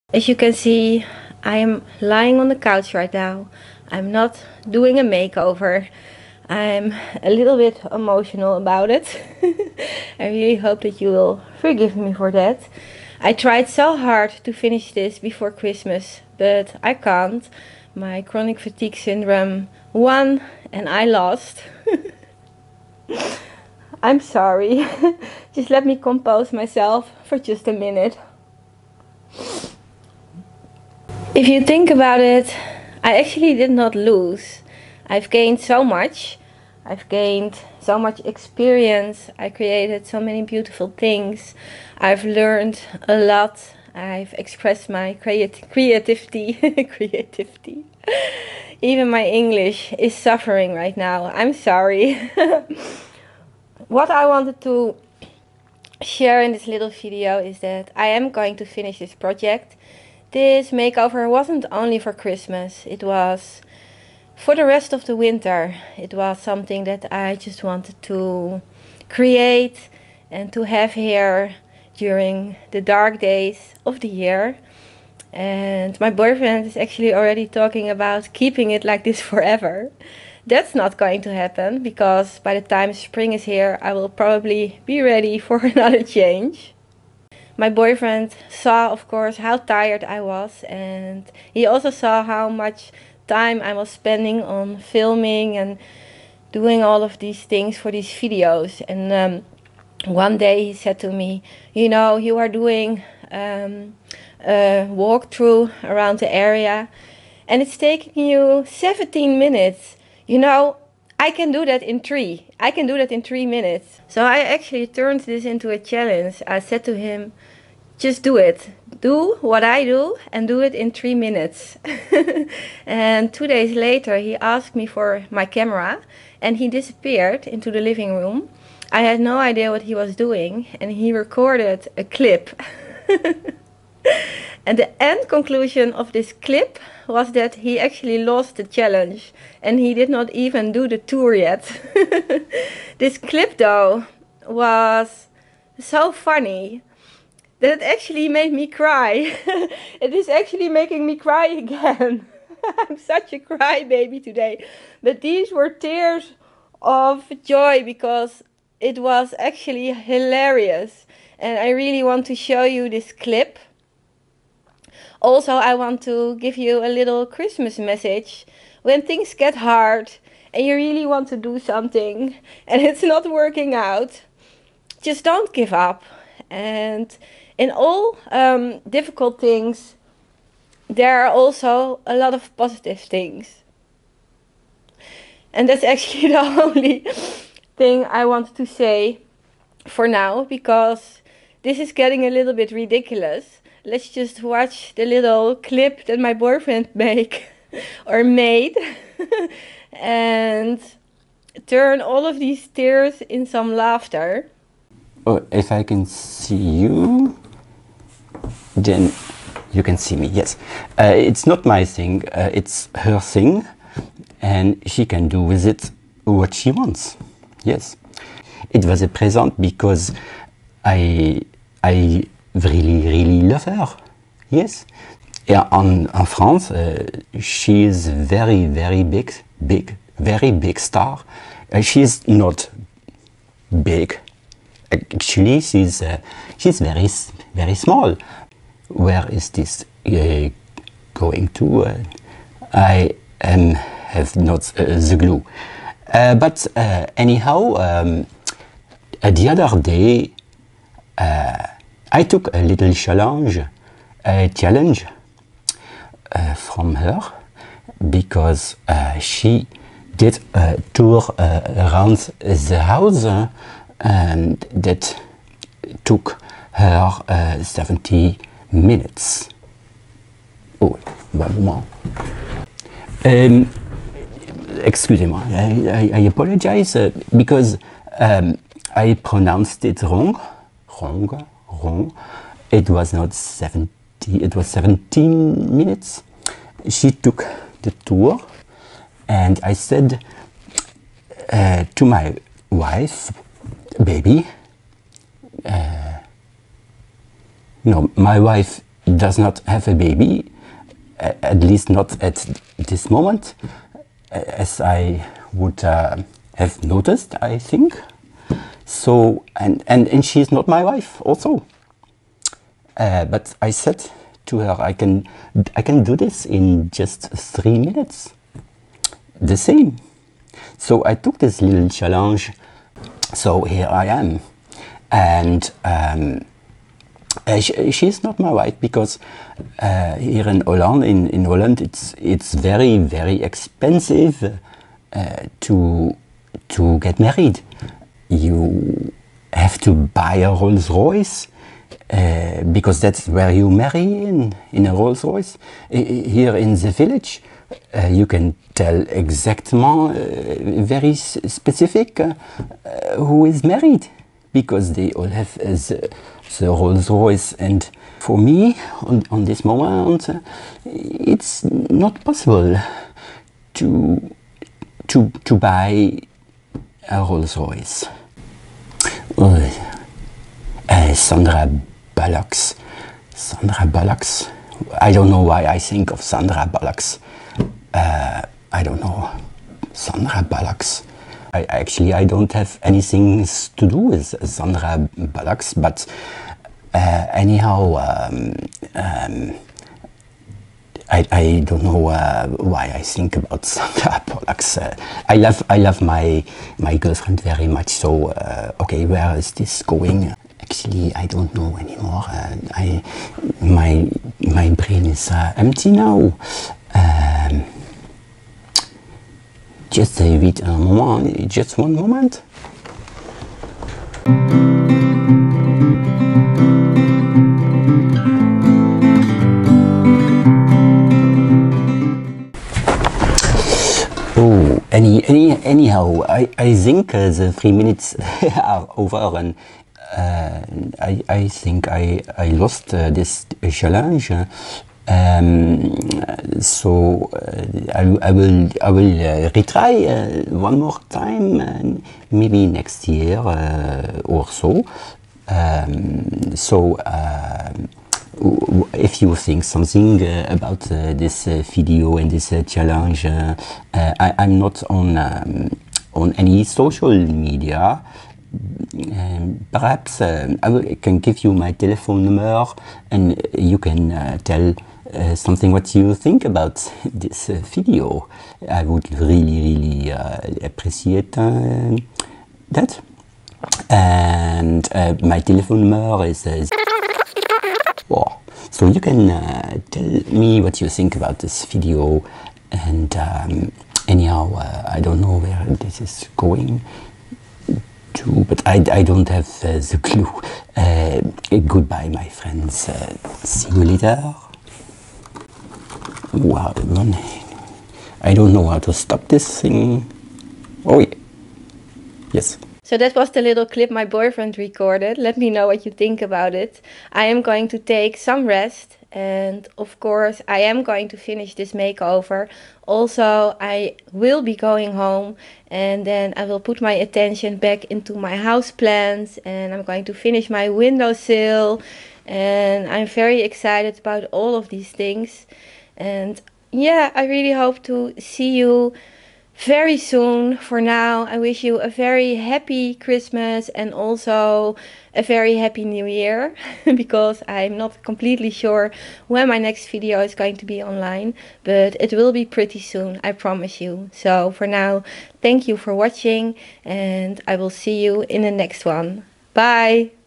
As you can see, I am lying on the couch right now. I'm not doing a makeover. I'm a little bit emotional about it. I really hope that you will forgive me for that. I tried so hard to finish this before Christmas, but I can't. My chronic fatigue syndrome won and I lost. I'm sorry. Just let me compose myself for just a minute. If you think about it, I actually did not lose. I've gained so much. I've gained so much experience. I created so many beautiful things. I've learned a lot. I've expressed my creativity. Creativity. Even my English is suffering right now. I'm sorry. What I wanted to share in this little video is that I am going to finish this project. This makeover wasn't only for Christmas, it was for the rest of the winter. It was something that I just wanted to create and to have here during the dark days of the year. And my boyfriend is actually already talking about keeping it like this forever. That's not going to happen, because by the time spring is here, I will probably be ready for another change. My boyfriend saw, of course, how tired I was, and he also saw how much time I was spending on filming and doing all of these things for these videos. And one day he said to me, you know, you are doing a walkthrough around the area and it's taking you 17 minutes. You know, I can do that in 3. I can do that in 3 minutes. So I actually turned this into a challenge. I said to him, just do it. Do what I do and do it in 3 minutes. And 2 days later he asked me for my camera and he disappeared into the living room. I had no idea what he was doing and he recorded a clip. And the end conclusion of this clip was that he actually lost the challenge and he did not even do the tour yet. This clip though was so funny that it actually made me cry. It is actually making me cry again. I'm such a crybaby today. But these were tears of joy because it was actually hilarious. And I really want to show you this clip. Also, I want to give you a little Christmas message. When things get hard and you really want to do something and it's not working out, just don't give up. And in all difficult things, there are also a lot of positive things. And that's actually the only thing I wanted to say for now, because this is getting a little bit ridiculous. Let's just watch the little clip that my boyfriend made and turn all of these tears in some laughter. Oh, if I can see you, then you can see me, yes. It's not my thing, it's her thing, and she can do with it what she wants, yes. It was a present because I really love her, yes. Yeah, in France, she is very big, very big star. She is not big. Actually, she's very small. Where is this going to? I have not the clue. But anyhow, the other day I took a little challenge from her, because she did a tour around the house. And that took her 70 minutes. Oh, one moment. Excusez-moi, I apologize because I pronounced it wrong. It was not 70, it was 17 minutes. She took the tour and I said to my wife, baby, no, my wife does not have a baby, at least not at this moment, as I would have noticed, I think. So, and she's not my wife also. But I said to her, I can do this in just 3 minutes. The same. So I took this little challenge. So here I am. And she's not my wife because here in Holland, in Holland, it's very, very expensive to get married. You have to buy a Rolls Royce because that's where you marry in a Rolls Royce. Here in the village, you can tell exactement, very specific who is married because they all have the Rolls Royce. And for me, on this moment, it's not possible to buy a Rolls Royce. Sandra Bullocks. Sandra Bullocks. I don't know why I think of Sandra Bullocks. I don't know. Sandra Bullocks. I don't have anything to do with Sandra Bullocks, but anyhow, I don't know why I think about Sandra Bullocks. I love my girlfriend very much. So okay, where is this going? Actually, I don't know anymore. My brain is empty now. Just wait a moment, just one moment. Oh, anyhow, I think the 3 minutes are over, and I think I lost this challenge. So I will retry one more time, maybe next year or so. If you think something about this video and this challenge, I'm not on any social media. Perhaps I can give you my telephone number and you can tell something what you think about this video. I would really appreciate that. And my telephone number is so you can tell me what you think about this video. And anyhow, I don't know where this is going to, but I don't have the clue. Goodbye, my friends. See you later. Wow, I don't know how to stop this thing. Oh yeah. Yes. So that was the little clip my boyfriend recorded. Let me know what you think about it. I am going to take some rest, and of course I am going to finish this makeover. Also, I will be going home and then I will put my attention back into my house plants, and I'm going to finish my windowsill, and I'm very excited about all of these things. And yeah, I really hope to see you very soon. For now, I wish you a very happy Christmas and also a very happy New Year because I'm not completely sure when my next video is going to be online, but it will be pretty soon, I promise you. So for now, thank you for watching and I will see you in the next one. Bye!